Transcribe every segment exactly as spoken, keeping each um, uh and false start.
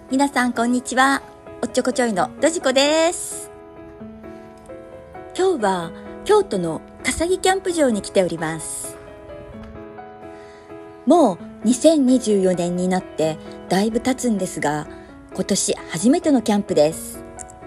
皆さんこんにちは。おっちょこちょいのドジコです。今日は京都の笠木キャンプ場に来ております。もうにせんにじゅうよねんになってだいぶ経つんですが、今年初めてのキャンプです。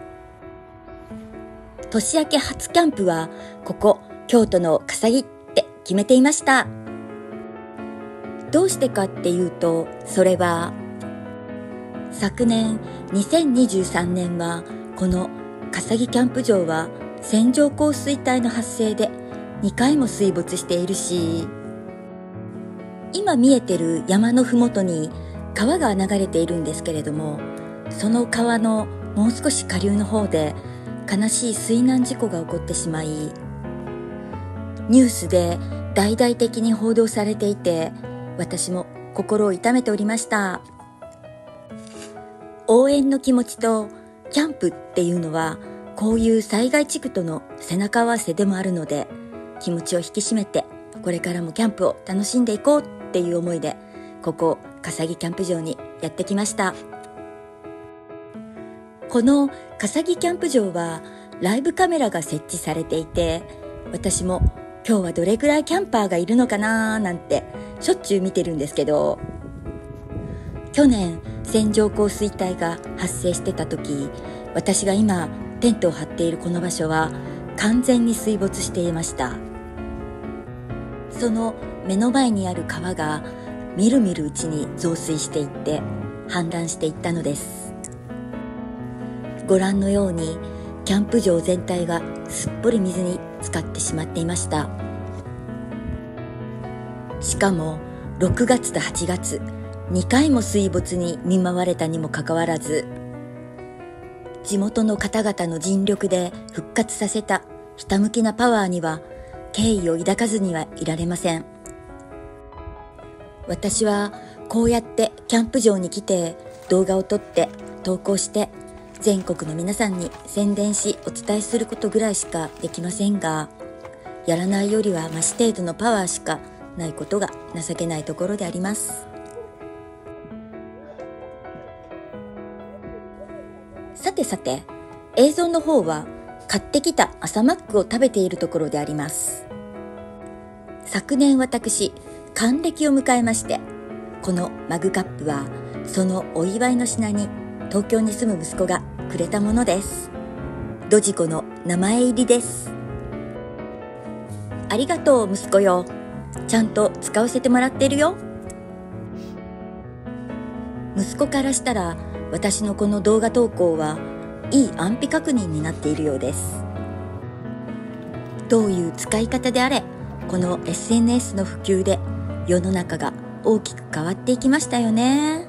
年明け初キャンプはここ京都の笠木って決めていました。どうしてかっていうと、それは昨年にせんにじゅうさんねんはこの笠木キャンプ場は線状降水帯の発生でにかいも水没しているし、今見えてる山のふもとに川が流れているんですけれども、その川のもう少し下流の方で悲しい水難事故が起こってしまい、ニュースで大々的に報道されていて、私も心を痛めておりました。応援の気持ちとキャンプっていうのはこういう災害地区との背中合わせでもあるので、気持ちを引き締めてこれからもキャンプを楽しんでいこうっていう思いで、ここ笠木キャンプ場にやってきました。この笠木キャンプ場はライブカメラが設置されていて、私も今日はどれぐらいキャンパーがいるのかななんてしょっちゅう見てるんですけど、去年線状降水帯が発生してた時、私が今テントを張っているこの場所は完全に水没していました。その目の前にある川がみるみるうちに増水していって氾濫していったのです。ご覧のようにキャンプ場全体がすっぽり水に浸かってしまっていました。しかもろくがつとはちがつにかいも水没に見舞われたにもかかわらず、地元の方々の尽力で復活させたひたむきなパワーには敬意を抱かずにはいられません。私はこうやってキャンプ場に来て動画を撮って投稿して全国の皆さんに宣伝しお伝えすることぐらいしかできませんが、やらないよりはマシ程度のパワーしかないことが情けないところであります。さてさて、映像の方は買ってきた朝マックを食べているところであります。昨年私還暦を迎えまして、このマグカップはそのお祝いの品に東京に住む息子がくれたものです。ドジコの名前入りです。ありがとう息子よ、ちゃんと使わせてもらっているよ。息子からしたら私のこの動画投稿はいい安否確認になっているようです。どういう使い方であれ、この エスエヌエス の普及で世の中が大きく変わっていきましたよね。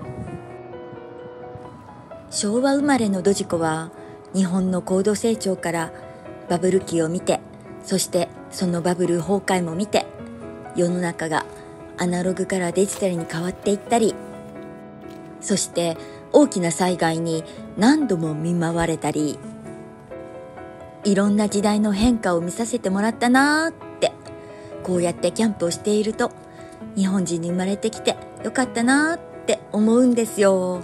昭和生まれのドジコは日本の高度成長からバブル期を見て、そしてそのバブル崩壊も見て、世の中がアナログからデジタルに変わっていったり、そして大きな災害に何度も見舞われたり、いろんな時代の変化を見させてもらったなーって、こうやってキャンプをしていると日本人に生まれてきてよかったなーって思うんですよ。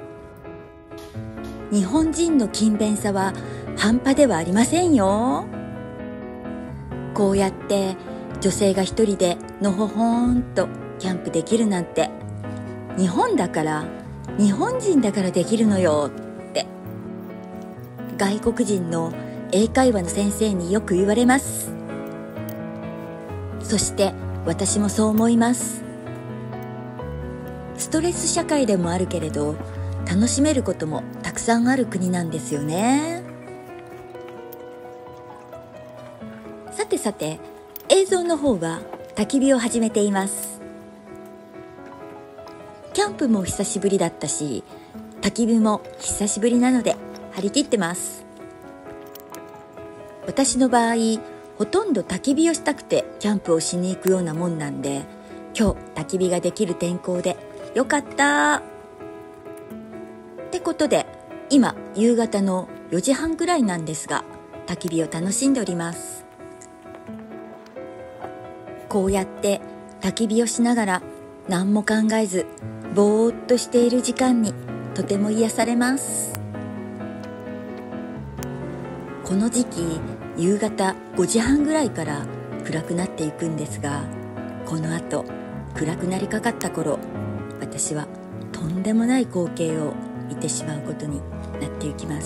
日本人の勤勉さは半端ではありませんよ。こうやって女性が一人でのほほーんとキャンプできるなんて、日本だから日本人だからできるのよって、外国人の英会話の先生によく言われます。そして私もそう思います。ストレス社会でもあるけれど、楽しめることもたくさんある国なんですよね。さてさて、映像の方は焚き火を始めています。キャンプも久しぶりだったし、焚き火も久しぶりなので張り切ってます。私の場合、ほとんど焚き火をしたくてキャンプをしに行くようなもんなんで、今日焚き火ができる天候でよかったってことで、今夕方のよじはんぐらいなんですが、焚き火を楽しんでおります。こうやって焚き火をしながら何も考えずぼーっとしている時間にとても癒されます。この時期、夕方ごじはんぐらいから暗くなっていくんですが、この後暗くなりかかった頃、私はとんでもない光景を見てしまうことになっていきます。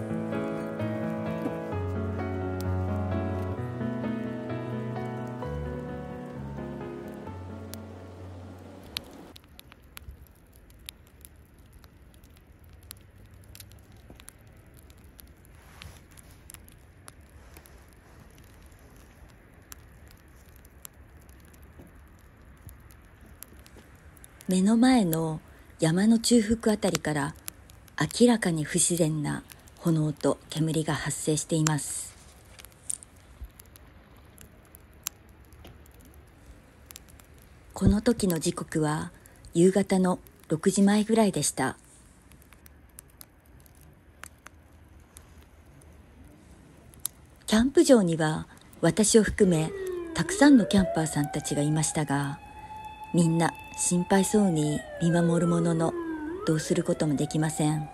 目の前の山の中腹あたりから明らかに不自然な炎と煙が発生しています。この時の時刻は夕方のろくじまえぐらいでした。キャンプ場には私を含めたくさんのキャンパーさんたちがいましたが、みんな心配そうに見守るものの、どうすることもできません。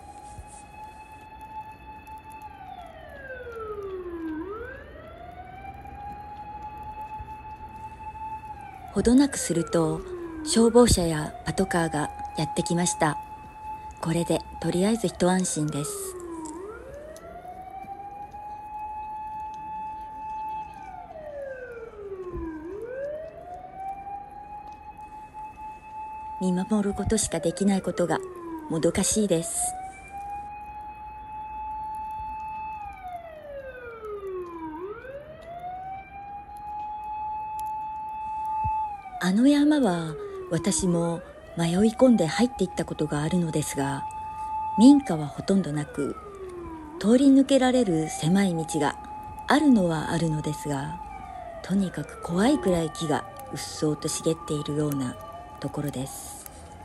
ほどなくすると消防車やパトカーがやってきました。これでとりあえず一安心です。見守ることしかできないことがもどかしいです。あの山は私も迷い込んで入っていったことがあるのですが、民家はほとんどなく、通り抜けられる狭い道があるのはあるのですが、とにかく怖いくらい木がうっそうと茂っているようなところです。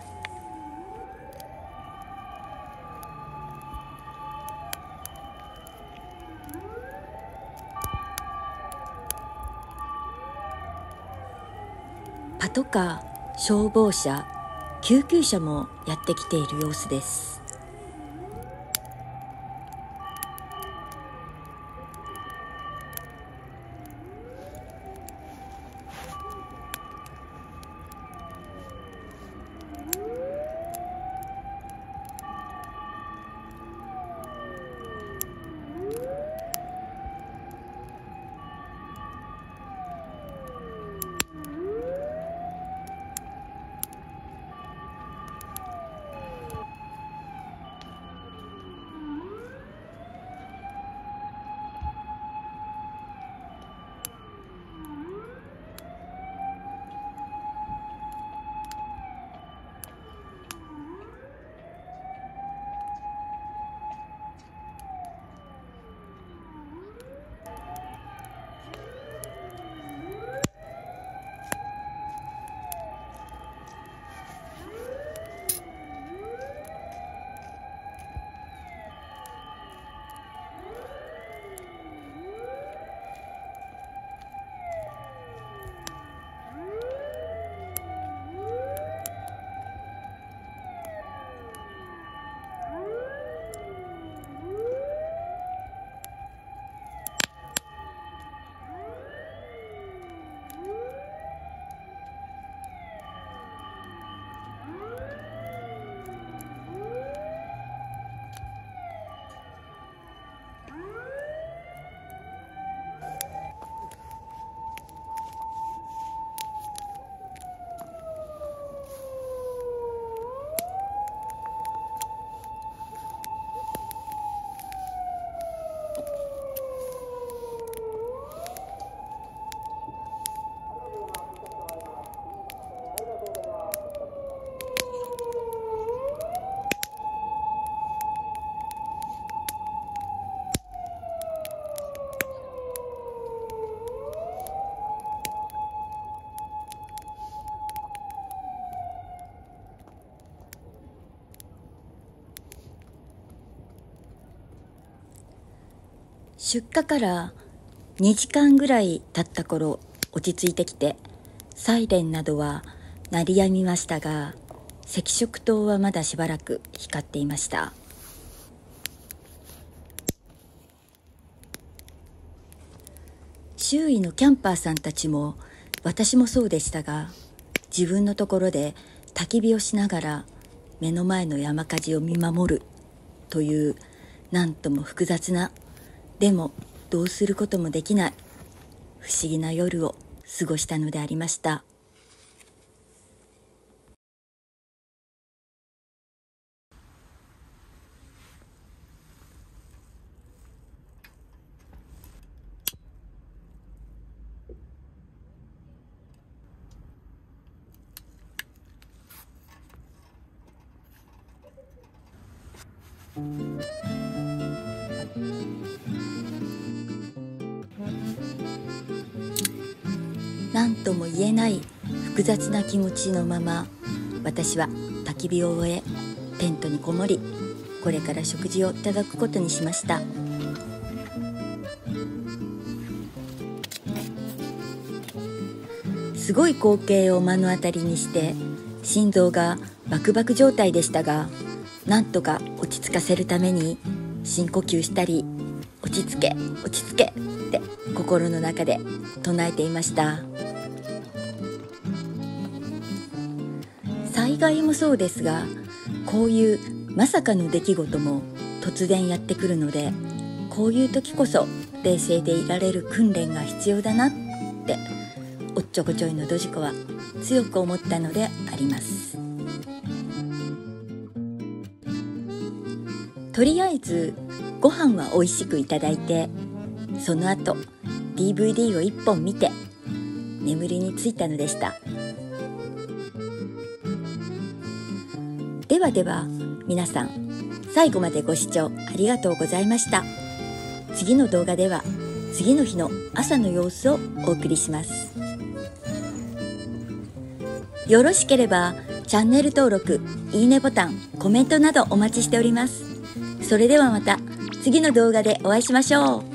パトカー、消防車、救急車もやってきている様子です。出火からにじかんぐらい経った頃、落ち着いてきてサイレンなどは鳴りやみましたが、 赤色灯はまだしばらく光っていました。周囲のキャンパーさんたちも私もそうでしたが、自分のところで焚き火をしながら目の前の山火事を見守るという、なんとも複雑な、でもどうすることもできない不思議な夜を過ごしたのでありました。何とも言えない複雑な気持ちのまま、私は焚き火を終えテントにこもり、これから食事をいただくことにしました。すごい光景を目の当たりにして心臓がバクバク状態でしたが、なんとか落ち着かせるために深呼吸したり、落ち着け落ち着けって心の中で唱えていました。災害もそうですが、こういうまさかの出来事も突然やってくるので、こういう時こそ冷静でいられる訓練が必要だなっておっちょこちょいのドジコは強く思ったのであります。とりあえずご飯は美味しくいただいて、その後 ディーブイディー をいっぽん見て眠りについたのでした。ではでは皆さん、最後までご視聴ありがとうございました。次の動画では次の日の朝の様子をお送りします。よろしければチャンネル登録、いいねボタン、コメントなどお待ちしております。それではまた次の動画でお会いしましょう。